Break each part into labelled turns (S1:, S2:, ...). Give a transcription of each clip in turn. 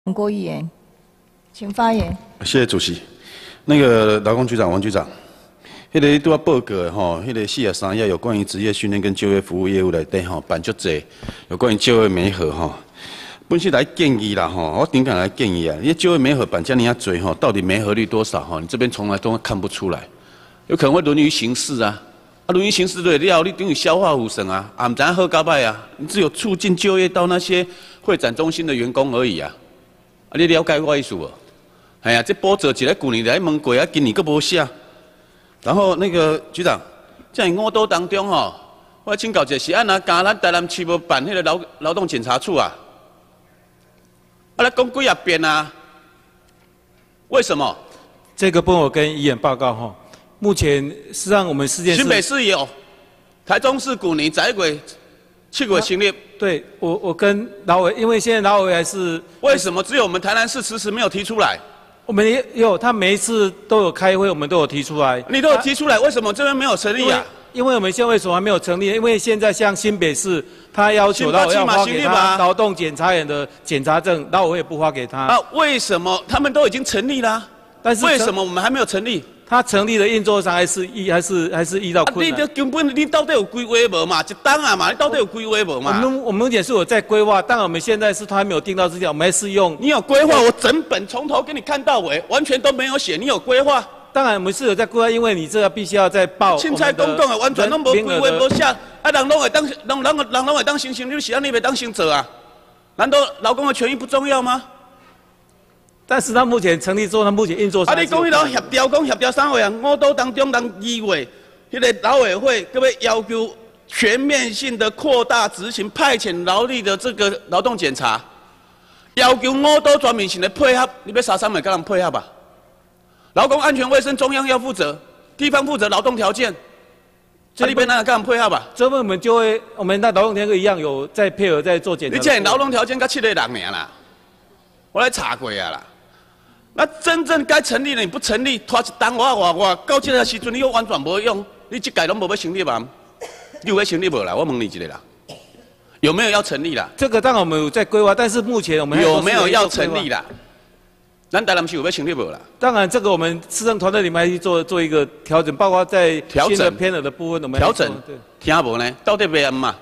S1: 郭议员，请发言。
S2: 谢谢主席。那个劳工局长王局长，迄个拄啊报告的吼，迄个43页有关于职业训练跟就业服务业务内底吼，办足济有关于就业媒合吼。本是来建议啦吼，我顶敢来建议啊，你就业媒合办这么多吼，到底媒合率多少吼？你这边从来都看不出来，有可能会沦于形式啊。沦于形式对了，你等于消化无声啊，唔知好搞歹啊，你只有促进就业到那些会展中心的员工而已啊。啊，你了解我意思无？哎呀，这波折一个去年来问过啊，今年佫无写。然后那个局长，在5都当中吼，我请教一下，是安那甲咱台南市无办迄个劳动检查处啊？啊，来讲几啊遍啊？为什么？
S3: 这个部分我跟议员报告哈。目前事实上我们事件
S2: 新北市有，台中市去年11月、7月成立。
S3: 对，我跟劳委，因为现在劳委还是
S2: 为什么只有我们台南市迟迟没有提出来？
S3: 我们也有，他每一次都有开会，我们都有提出来。
S2: 你都有提出来，为什么这边没有成立啊？
S3: 因为我们现在为什么还没有成立？因为现在像新北市，他要求到要发给他劳动检查员的检查证，劳委会也不发给他。
S2: 啊，为什么他们都已经成立了？但是为什么我们还没有成立？
S3: 他成立的运作上还是遇到困难。
S2: 你根本你到底有规划无嘛？一档啊嘛，你到底有规划无嘛？
S3: 我们目前是有在规划，但我们现在是他还没有定到之前，我们还是用。
S2: 你有规划，我整本从头给你看到尾，完全都没有写。你有规划？
S3: 当然我们是有在规划，因为你这个必须要在报。
S2: 凊彩公共的完全都无规划无写，啊人拢会当人会当先行，你是安尼袂当先做啊？难道劳工的权益不重要吗？
S3: 但是他目前成立之后，他目前运作上。
S2: 啊，你讲迄个协调啥话啊？5都当中2月，迄个劳委会各位要求全面性的扩大执行派遣劳力的这个劳动检查，要求5都全面性的配合，你要3个跟人配合吧？劳工安全卫生中央要负责，地方负责劳动条件，这里边哪跟人配合吧？
S3: 这边我们那劳动条件一样有在配合在做检查。
S2: 你这劳动条件才7个人尔啦，我来查过啊啦。那真正该成立的你不成立，拖一档我到这个时阵你又完全无用，你这届拢无要成立吧？你有要成立无啦？我问你一个啦，有没有要成立啦？
S3: 这个当然我们有在规划，但是目前我们
S2: 有没有要成立啦？咱台南市有要成立无啦？
S3: 当然，这个我们市政团队里面还去做一个调整，包括在新的偏额的部分，我们
S2: 调整。听无呢？到底要安嘛？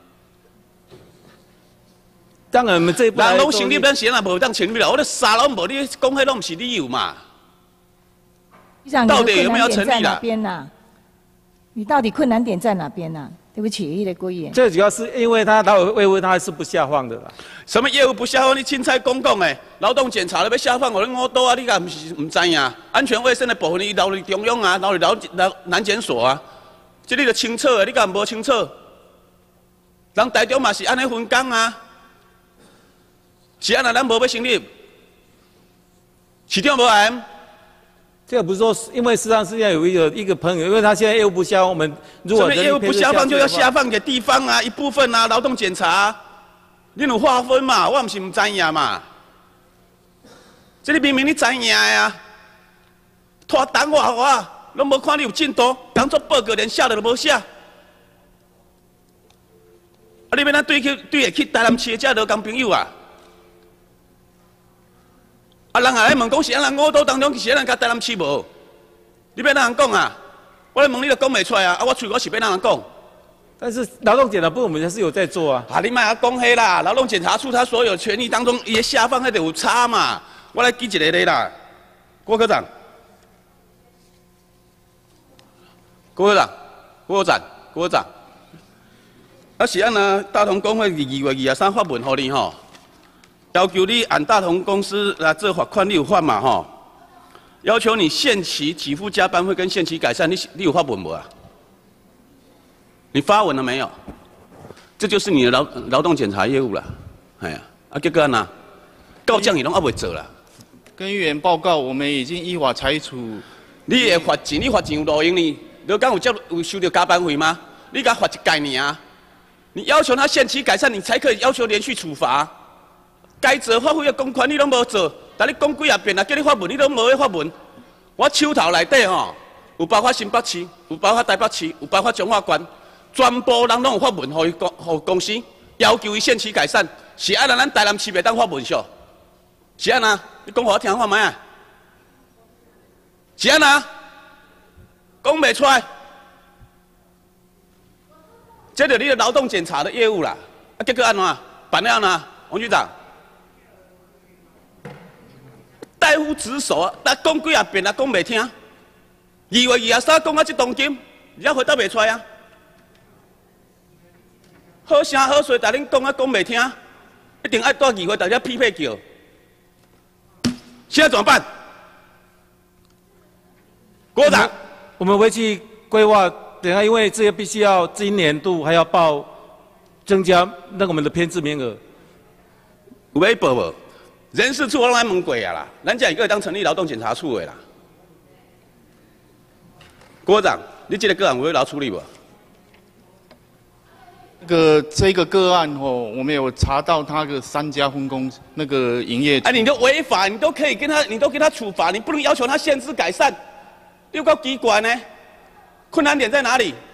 S3: 当然，我们这一步
S2: 人拢成立，咱先啊无当成立啦。我咧啥拢无，你讲迄拢唔是理由嘛？到底有没有成立啦？
S1: 你到底困难点在哪边呐？对不起，那个郭议员。
S3: 最主要是因为他劳委会他是不下放的啦。
S2: 什么业务不下放？你凊彩公共诶，劳动检查了要下放，我咧5都啊，你敢唔知影？安全卫生的部分，你劳力中央啊，劳南检所啊，这你就清楚诶，你敢无清楚？人台中嘛是安尼分工啊。是安那咱无要成立，市长无按。
S3: 这个不是说，因为事实上是要有一个朋友，因为他现在业务不下放，我们如果
S2: 业务不下放，就要下放给地方啊，一部分啊，劳动检查，你有划分嘛？我唔是唔知影嘛。这里明明你知影的啊，拖档我，拢无看你有进度，当作报告连写都无写。啊，你要咱对会去台南市的这劳工朋友啊？啊，人也来问讲是安人5都当中是安人甲台南市无？你要哪人讲啊？我来问你就讲袂出来啊！啊，我喙我是要哪人讲？
S3: 但是劳动检查部我们还是有在做啊。
S2: 啊，你莫啊讲迄啦！劳动检查处他所有权益当中，伊下放迄就有差嘛。我来记一个咧啦，郭科长，郭科长，啊是安那大同工会2月23发文互你吼。要求你按大同公司来这罚款，你有发嘛吼？要求你限期给付加班费跟限期改善，你有发文无啊？你发文了没有？这就是你的劳动检查业务啦，哎呀，啊结果安那，到这样你拢还袂做啦。
S4: 跟议员报告，我们已经依法裁处。
S2: 你会罚钱，你罚钱有路用呢？你讲有收到加班费吗？你给他罚一概念啊！你要求他限期改善，你才可以要求连续处罚。该做发挥的公款你拢无做，但你讲几啊遍啊，叫你发文你拢无去发文。我手头内底吼，有包括新北市，有包括台北市，有包括彰化县，全部人拢有发文，互公司要求伊限期改善，是按咱台南市袂当发文上。 是安那？你讲互我听看卖啊？是安那？讲袂出来，这就是你的劳动检查的业务啦。啊，结果安怎办了安怎？王局长，大夫职守啊，咱讲几啊遍啊，讲袂听。2月23讲到这当今，也回答袂出来啊。好声好势，但恁讲啊讲袂听，一定爱到2月大家匹配叫。现在怎么办？国长。
S3: 我们会去规划，等下因为这些必须要今年度还要报增加那个我们的编制名额。
S2: 有要报无？人事处我拢来问过啊啦，咱才一个当成立劳动检查处的啦。郭长，你这个个案有要处理无？
S4: 这个个案哦，我们有查到他的3家分公那个营业。
S2: 你都违法，你都可以跟他处罚，你不能要求他限制改善。又够奇怪呢？困难点在哪里？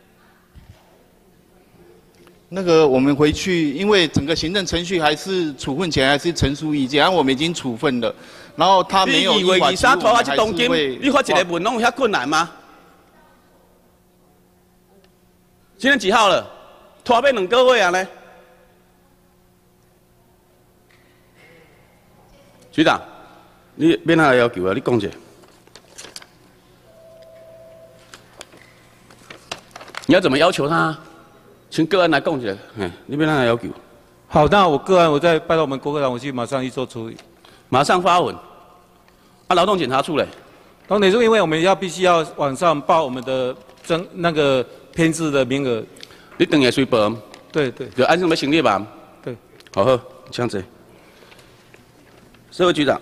S4: 那个我们回去，因为整个行政程序还是处分前还是陈述意见，然后我们已经处分了，然后他没有依法执行，我们还是会。
S2: 你发一个文，弄有遐困难吗？今天几号了？拖要2个月啊呢？局长，你免哪个要求啊？你讲者。你要怎么要求他？请个案来讲一下，你别让他要求。
S3: 好，那我个案我再拜到我们郭科长，我去马上去做处理，
S2: 马上发文。啊，劳动检查处嘞？
S3: 劳动检查处因为我们必须要往上报我们的那个编制的名额。
S2: 你等下随报。
S3: 对对。
S2: 就按什么行列吧？
S3: 对。
S2: 好，这样子。社会局长，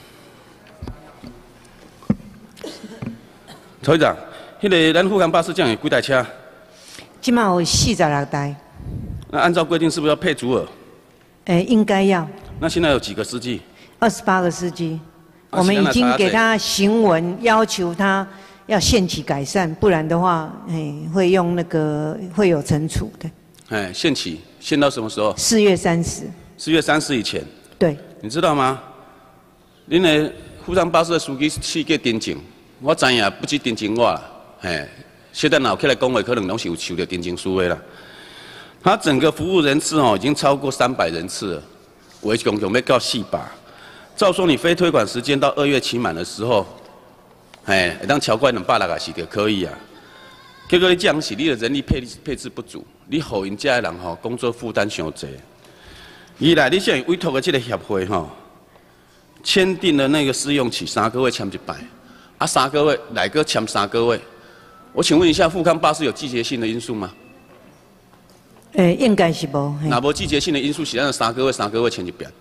S2: 曹局长，那个咱富康巴士站有几台车？
S5: 今嘛有46台。
S2: 那按照规定是不是要配组额？
S5: 应该要。
S2: 那现在有几个司机
S5: ？28个司机，我们已经给他行文，要求他要限期改善，不然的话，会用会有惩处的。
S2: 限期限到什么时候
S5: ？4月30。
S2: 4月30以前。
S5: 对。
S2: 你知道吗？恁的富康巴士的司机去过定情，我知影不止定情我啦，小等后起来讲话，可能拢是有受到定情书的啦。他整个服务人次已经超过300人次了，我共要到400。照说你非推广时间到2月期满的时候，会当超过260个是就可以啊。结果你这样是你的人力配置不足，你互因家的人工作负担伤济。以来你现在委托的这个协会签订了那个试用期3个月签一摆，啊3个月来个签3个月。我请问一下，富康巴士有季节性的因素吗？
S5: 应该是无。
S2: 那无季节性的因素，是咱3个月签一遍。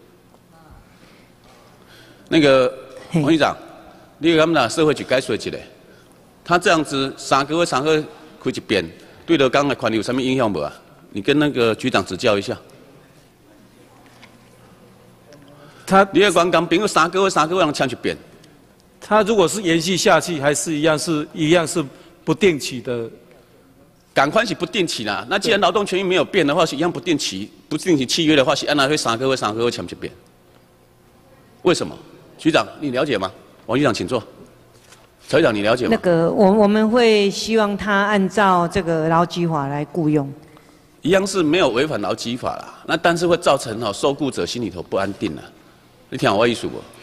S2: 那个王局长，你敢拿社会局解说一下，他这样子3个月开一遍，对劳工的权利有什么影响无啊？你跟那个局长指教一下。你的员工朋友3个月让签一遍。
S3: 他如果是延续下去，还是一样是不定期的。
S2: 赶快是不定期啦。那既然劳动权益没有变的话，是一样不定期契约的话，是按那会3个月签一遍。为什么？局长，你了解吗？王局长，请坐。曹局长，你了解吗？
S5: 我们会希望他按照这个劳基法来雇佣。
S2: 一样是没有违反劳基法啦，那但是会造成受雇者心里头不安定啦。你听我意思不？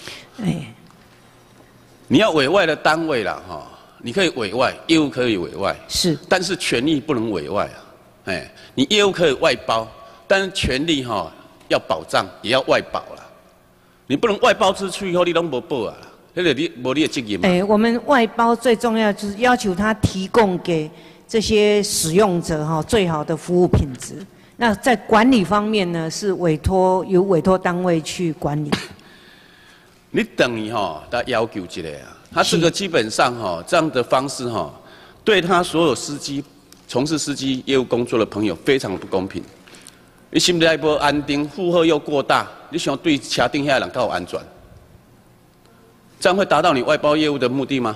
S2: 你要委外的单位啦，你可以委外，业务可以委外，
S5: 是，
S2: 但是权利不能委外啊。你业务可以外包，但是权利要保障，也要外保啦。你不能外包出去以后你都没报啊，那个你没你的责任嘛。
S5: 我们外包最重要就是要求他提供给这些使用者最好的服务品质。那在管理方面呢，是由委托单位去管理。
S2: 你等于他要求一下啊，他这个基本上这样的方式对他所有从事司机业务工作的朋友非常不公平。你心里不安定，负荷又过大，你想对车顶下的人较有安全，这样会达到你外包业务的目的吗？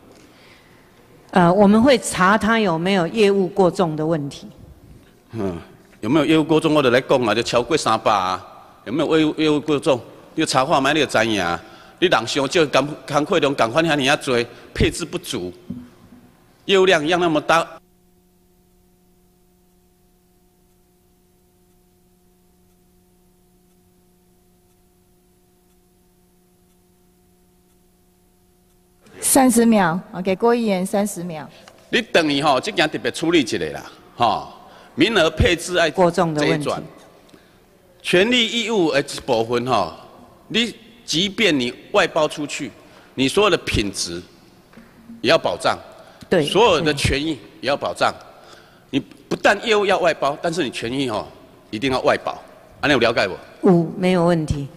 S5: 我们会查他有没有业务过重的问题。
S2: 有没有业务过重？我就来讲啊，就超过300啊，有没有业务过重？ 你查看卖你就知影，你人伤少，工课量共款遐尼啊多，配置不足，业务量一样那么大。
S1: 30秒，给郭议员30秒。
S2: 你等于这件特别处理一下啦，名额配置爱
S5: 国中的问题。
S2: 权利义务的一部分你即便你外包出去，你所有的品质也要保障，
S5: 对，
S2: 所有的权益也要保障。你不但业务要外包，但是你权益一定要外保，安尼有了解不？
S5: 没有问题。